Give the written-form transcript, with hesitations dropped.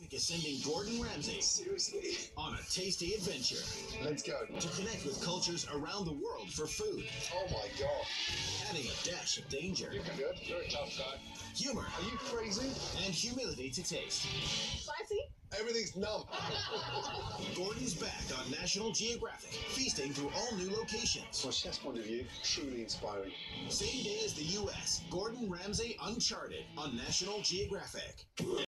is sending Gordon Ramsay Seriously? on a tasty adventure Let's go. to connect with cultures around the world for food, Oh my god. adding a dash of danger, You're good. You're a tough guy. humor, Are you crazy? and humility to taste. Spicy? Everything's numb. Gordon's back on National Geographic, feasting through all new locations. From a chef's point of view, truly inspiring. Same day as the U.S., Gordon Ramsay Uncharted on National Geographic.